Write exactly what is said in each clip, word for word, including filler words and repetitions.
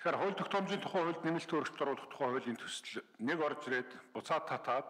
Тэгэхээр хууль тогтоомжийн тухай хуульд нэмэлт өөрчлөлт оруулах тухай хуулийн төсөл нэг орж ирээд буцаад татаад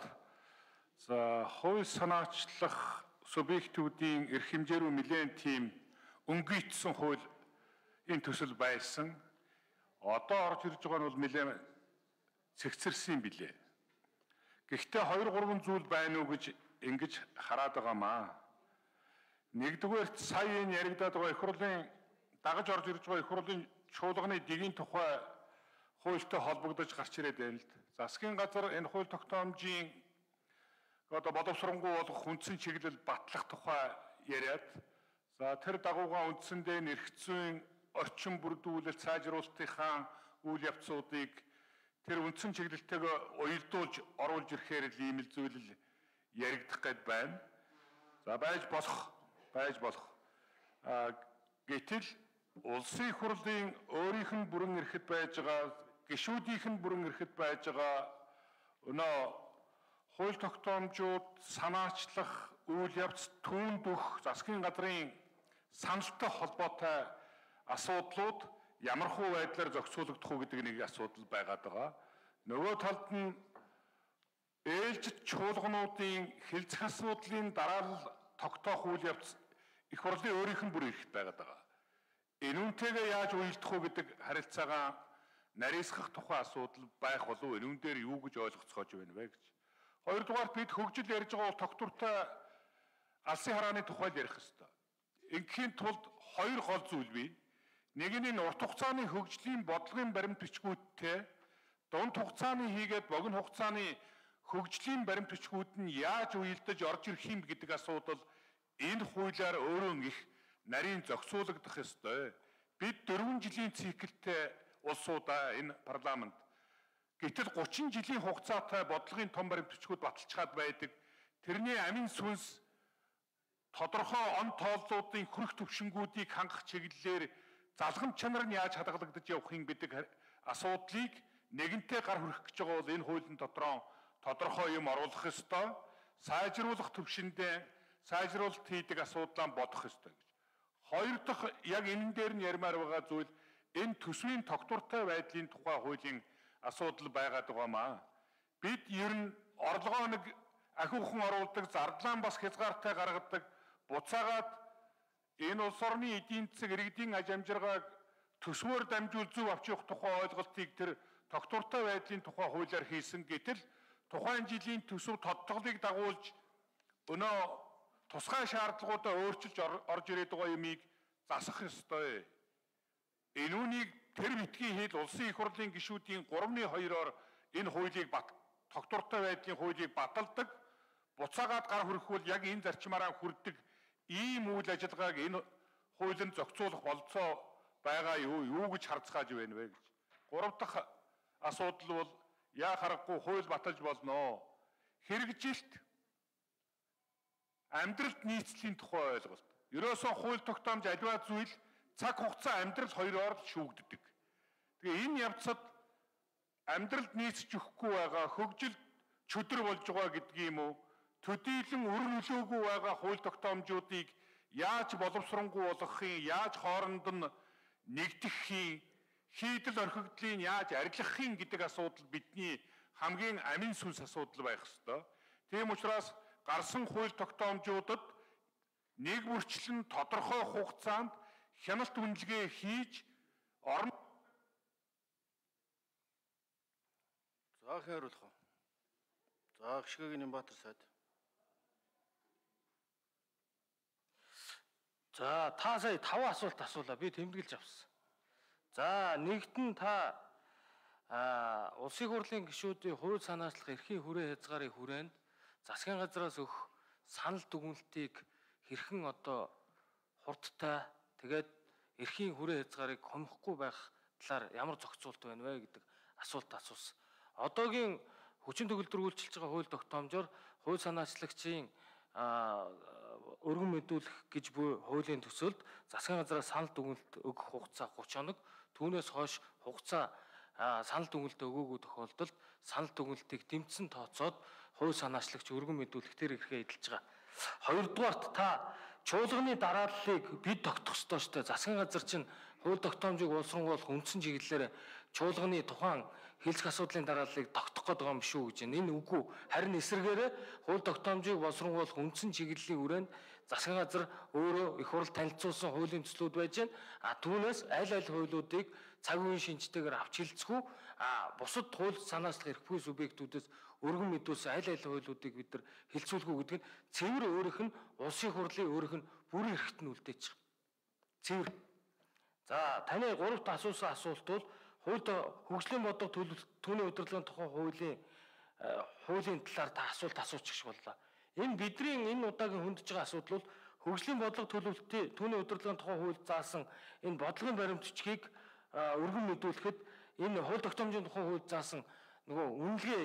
за хууль санаачлах субъектүүдийн эрх хэмжээ рүү нэлээд тийм өнгөйцсөн хууль энэ төсөл байсан. Одоо орж ирж байгаа нь бол нэлээд цэгцэрсэн билээ. Гэхдээ хоёр гурван зүйл байна уу гэж ингэж хараад байгаамаа. Нэгдүгээрт сая энэ яригадаад байгаа их хурлын дагаж орж ирж байгаа их хурлын чуулганы дэгийн тухай хуультай холбогдож гарч ирээд байна л д. Засгийн газар энэ хууль тогтоомжийн одоо боловсронгуй болох үндсэн чиглэл батлах тухай яриад за тэр дагуугаа үндсэндээ эрх зүйн орчин бүрдүүлэлт сайжруулалтынхаа үйл явцуудыг тэр үндсэн чиглэлтэйгээ уялдуулж оруулж ирэхээр л ийм л зүйл яригдах гээд байна. За байж болох байж болох. А гэтэл улсын их хурлын өөрийнх нь бүрэн эрхэт байж байгаа, гишүүдийнх нь бүрэн эрхэт байж байгаа өнөө хууль тогтоомжууд санаачлах үйл явц түүнд өгөх засгийн газрын саналтай холбоотой асуудлууд ямар хуу байдлаар зохицуулагдах уу гэдэг нэг асуудал байгаад байгаа. Нөгөө талд нь ээлжид чуулгануудын хэлцэх асуудлын дараалал тогтоох үйл явц их хурлын өөрийнх нь бүр эрхт байгаад байгаа. Энүүнтэйгээ яаж уялдах уу гэдэг харилцаагаа нарийсгах тухай асуудал байх болов уу? Энүүн дээр юу гэж ойлгоцгоож байна вэ гэж. Хоёрдугаар бид хөгжил ярьж байгаа бол тогтвортой алсын харааны тухай ярих ёстой. Ингийн тулд хоёр гол зүйл бий. Нэг нь энэ урт хугацааны хөгжлийн бодлогын баримт бичгүүдтэй дунд хугацааны хийгээд богино хугацааны хөгжлийн баримт бичгүүд нь яаж уялдаж орж ирэх юм гэдэг асуудал энэ хуулиар өөрөө их нарийн зохицуулагдах ёстой. Бид дөрвөн жилийн циклтэй улсуудаа энэ парламент гэтэл гучин жилийн хугацаатай бодлогын том баримт бичгүүд баталчаад байдаг. Тэрний амин сүнс тодорхой он тооллуудын хүрэх төвшингүүдийг хангах чиглэлээр залгамж чанар нь яаж хадгалагдаж явах юм гэдэг асуудлыг нэгэнтээ гар хүрэх гэж байгаа бол энэ хуулийн дотроо тодорхой юм оруулах ёстой. Сайжруулах төвшөндөө сайжруулалт хийдэг асуудлаа бодох ёстой гэж. Хоёр дахь яг энэ дээр нь ярмаар байгаа зүйл энэ төсвийн тогтвортой байдлын тухай хуулийн асуудал байгаад байгаамаа. Бид ер нь орлогоо нэг ахиухан оруулдаг, зардлаа бас хязгаартай гаргадаг, буцаагаад энэ улс орны эдийн засаг иргэдийн аж амжиргааг төсвөөр дамжуул зөв авч явах тухай ойлголтыг тэр тогтвортой байдлын тухай хуулиар хийсэн гэтэл тухайн жилийн төсөв тодтголыг дагуулж өнөө тусгай шаардлагуудаа өөрчилж орж ирээд байгаа юмыг засах ёстой. Энүүнийг тэр битгий хэл улсын их хурлын гишүүдийн гуравны хоёроор энэ хуулийг бат тогтвортой байдлын хуулийг баталдаг, буцаагаад гар хүрэх бол яг энэ зарчмаараа хүрдэг ийм үйл ажиллагааг энэ хуулинд зохицуулах болцоо байгаа юу юу гэж харцгааж байна вэ гэж. Гурав дахь асуудал бол яа харахгүй хууль баталж болно. Хэрэгжилт амьдралд нийцлийн тухай ойлголт. Ерөөсөө хууль тогтоомж аливаа зүйл цаг хугацаа амьдрал хоёроор шүүгддэг. Тэгээ энэ явцад амьдралд нийцж өгөхгүй байгаа хөгжил чөдөр болж байгаа гэдгийм үү? Төдийлөн үр нөлөөгүй байгаа хууль тогтоомжуудыг яаж боловсронгуй болгохын, яаж хооронд нь нэгдэхин, хийдэл орхигдлыг яаж арилгахын гэдэг асуудал бидний хамгийн амин сүнс асуудал байх ёстой. Тийм учраас гарсан хууль тогтоомжуудад нэг бүрчлэн тодорхой хугацаанд хяналт үнэлгээ хийж орон За хариулах уу. За гიშгэгийн Нямбатар сайд. За та сая таван асуулт асуулаа. Би тэмдэглэж авсан. За нэгт нь та а улсын хурлын гишүүдийн хууль санаачлах эрхийн хүрээ хязгаарын хүрээнд засгийн газраас өгөх санал дүгнэлтийг хэрхэн одоо хурдтай тэгээд эрхийн хүрээ хязгаарыг хомихгүй байх талаар ямар зохицуулт байна вэ гэдэг асуулт асуусан. Одоогийн хүчин төгөлдөр үйлчилж байгаа хууль тогтоомжоор хууль санаачлагчийн өргөн мэдүүлэх гэж буй хуулийн төсөлд засгийн газраас санал дүгнэлт өгөх хугацаа гурван хоног, түүнээс хойш хугацаа санал дүгнэлт өгөөгүй тохиолдолд санал дүгнэлтийг дэмжсэн тооцоод хууль санаачлагч өргөн мэдүүлэх тэр эрхээ эдэлж байгаа. Хоёрдугаарт та чуулганы дарааллыг бид тогтох ёстой шүү дээ. Засгийн газар чинь хууль тогтоомжийг боловсруулах үндсэн чиглэлээр чуулганы тухайн хэлцэх асуудлын дарааллыг тогтоох гэдэг юм шүү гэж байна. Энэ үгүй харин эсвэргээрээ хууль тогтоомжийг боловсруулах үндсэн чиглэлийн хүрээнд засгийн газар өөрөө их хурл танилцуулсан хуулийн төслүүд байж байна. А түүнээс аль аль хуулиудыг цаг үеийн шинжтэйгээр авч хэлцэхгүй а бусад хууль санаачлах эрхгүй субъектүүдээс өргөн мэдүүлсэн аль аль хуулиудыг бид нар хэлцүүлэхгүй гэдэг нь цэвэр өөрийнх нь улсын хурлын өөрийнх нь бүрэн эрхт нь үлдээч байгаа. Цэвэр. За таны гуравт асуусан асуулт бол хууль хөгжлийн бодлого түүний удирдлагын тухай хуулийн хуулийн талаар та асуулт асуучих шиг боллоо. Энэ бидний энэ удаагийн хөндөж байгаа асуудал бол хөгжлийн бодлого төлөвлөлтийн түүний удирдлагын тухай хууль заасан энэ бодлогын баримт бичгийг өргөн мэдүүлэхэд энэ хууль тогтоомжийн тухай хууль заасан нөгөө үнэлгээ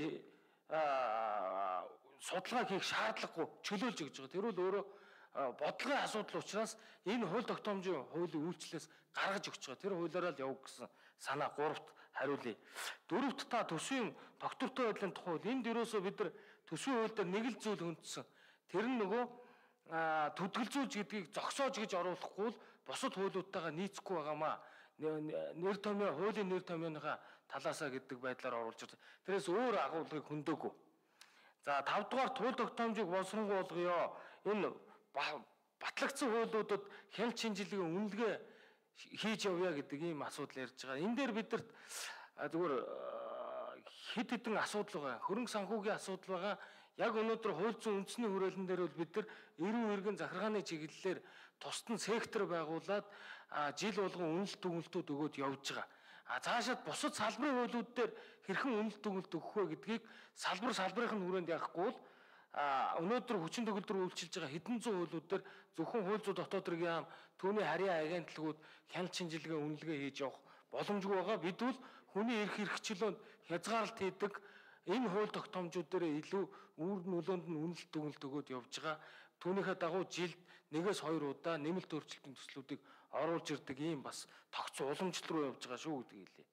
судалгаа хийх шаардлагагүй чөлөөлж өгч байгаа. Тэр бол өөрөө бодлогын асуудал учраас энэ хууль тогтоомжийн хуулийн үйлчлэлээс гаргаж өгч байгаа. Тэр хуулиараа л явах гэсэн санаа гуравт хариулъя. Дөрөвт та төсвийн тогтвортой байдлын тухай энд ерөөсөө бид нар төсвийн хууль дээр нэг л зүйл хүндсэн. Тэр нь нөгөө төдөлзүүлж гэдгийг зогсоож гэж оруулахгүй л бусад хуулиудтайгаа нийцэхгүй байгаамаа. Нэр томьёо хуулийн нэр томьёоныхаа талаасаа гэдэг байдлаар оруулж байгаа. Тэрээс өөр агуулгыг хөндөөгүй. За тав дугаар хууль тогтоомжийг боловсронгуй болгоё. Энэ батлагдсан хуулиудад хяналт шинжилгээ үнэлгээ хийж явъя гэдэг ийм асуудал ярьж байгаа. Энэ дээр бидэрт зүгээр хэд хэдэн асуудал байгаа. Хөрөнгө санхүүгийн асуудал байгаа. Яг өнөөдөр хууль зүйн үндэсний хүрээлэн дээр бол бид нар эрүүн иргэн захиргааны чиглэлээр тусдан сектор байгуулад жил болгон үнэлт дүгнэлтүүд өгөөд явж байгаа. А цаашаад бусад салбарын хуулиуд дээр хэрхэн үнэлт дүгнэлт өгөх вэ гэдгийг салбар салбарын хүрээнд яахгүй бол а өнөөдөр хүчин төгөлдөр үйлчилж байгаа хэдэн зуун хуулиуд дээр зөвхөн хууль зүйн дотоод хэргийн яам түүний харьяа агентлагууд хяналт шинжилгээ үнэлгээ хийж явах боломжгүй байгаа. Бид бол хүний эрх хэрэгчлөөнд хязгаарлалт хийдэг энэ хууль тогтоомжууд дээр илүү үр нөлөөнд нь үнэлт дүгнэлт өгөөд явж байгаа. Түүнийхээ дагуу жилд нэгээс хоёр удаа нэмэлт өөрчлөлтийн төслүүдийг оруулж ирдэг ийм бас тогтц уламжлал руу явж байгаа шүү гэдгийг хэлье.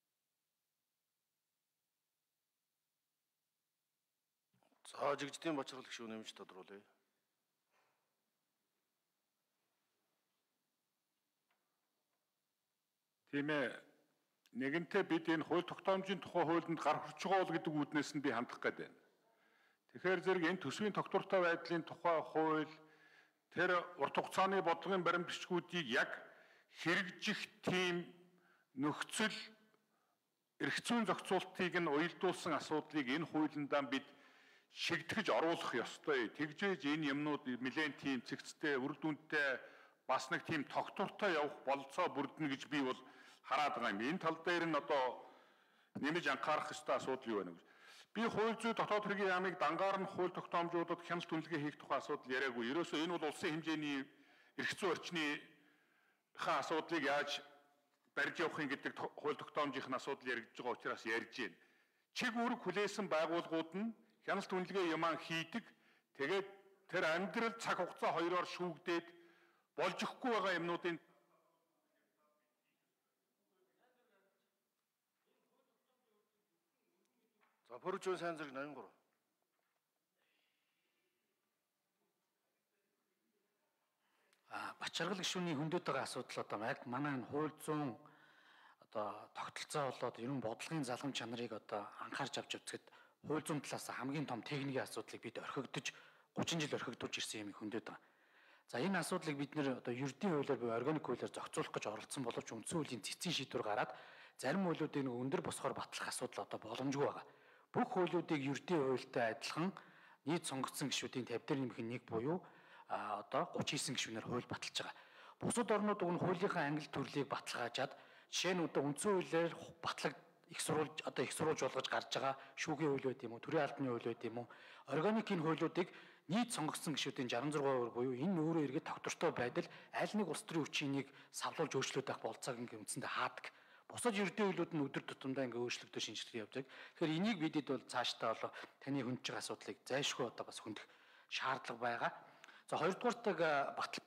За жигждийн бачрал гишүүн нэмж тодруулъя. Тийм ээ. Нэгэнтээ бид энэ хууль тогтоомжийн тухай хуулинд гар хүрч байгаа бол гэдэг үүднээс нь би хандах гээд байна. Тэгэхээр зэрэг энэ төсвийн тогтвортой байдлын тухай хууль тэр урт хугацааны бодлогын баримт бичгүүдийг яг хэрэгжих тийм нөхцөл эрх зүйн зохицуултыг нь уялдуулсан асуудлыг энэ хуулиндаа бид шигтгэж оруулах ёстой. Тэгжээж энэ юмнууд нэлээд тийм цэгцтэй, үр дүнтэй бас нэг тийм тогтвортой явах болцоо бүрдэнэ гэж би бол хараад байгаа юм. Энэ тал дээр нь одоо нэмж анхаарах ёстой асуудал юу вэ гэж. Би хууль зүйн дотоод хэргийн яамыг дангаар нь хууль тогтоомжуудад хяналт үнэлгээ хийх тухай асуудал яриаггүй. Ерөөсөө энэ бол улсын хэмжээний эрх зүйн орчныхаа асуудлыг яаж барьж явахын гэдэг хууль тогтоомжийн асуудал яригдж байгаа учраас ярьж байна. Чиг үүрэг хүлээсэн байгууллагууд нь хяналт үнэлгээ юмаа хийдэг. Тэгээд тэр амьдрал цаг хугацаа хоёроор шүүгдээд болж өгөхгүй байгаа юмнуудын За Пүрэв сайн зэрэг номер гурав. А Бачаргал гишүүний хөндөд байгаа асуудал одоо яг манай энэ хууль зүйн одоо тогтолцоо болоод ер нь бодлогын залгам чанарыг одоо анхаарч авч үзэхэд хууль зүйн талаас хамгийн том техникийн асуудлыг бид орхигдож гучин жил орхигдуулж ирсэн юм хөндөд байгаа. За энэ асуудлыг бид нэр одоо ердийн хуулиар буюу органик хуулиар зохицуулах гэж оролцсон боловч үндсэн хуулийн цэцгийн шийдвэр гараад зарим хуулиудыг нэг өндөр босгоор батлах асуудал одоо боломжгүй байгаа. Бүх хуулиудыг ердийн хуультай адилхан нийт сонгогдсон гишүүдийн тавь дээр нэмэх нэг буюу а одоо гучин девять гишүүнээр хууль баталж байгаа. Бусад орнууд уг нь хуулийнхаа англи төрлийг баталгаажаад жишээ нь одоо үндсэн хуулиар батлаг их сурвалж одоо их сурвалж болгож гарч байгаа шүүхийн хууль байт юм уу, төрийн албаны хууль байт юм уу, органикийн хуулиудыг нийт сонгогдсон гишүүдийн шестьдесят шесть хувь буюу энэ өөрөө иргэд тогтвортой байдал аль нэг улс төрийн хүчийг савлуулж өөрчлөөд авах болцоог ингээ үндсэндээ хаадаг. Бусад ердийн хуулиуд нь өдөр тутамдаа ингээ өөрчлөгдөж шинжилгээ явдаг. Тэгэхээр энийг бидэд бол цаашдаа болоо таны хөндөж байгаа асуудлыг зайлшгүй одоо бас хөндөх шаардлага байгаа. За хоёрдугаартаг батал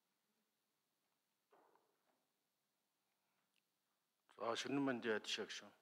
За шинэн манд яд шиг шүү.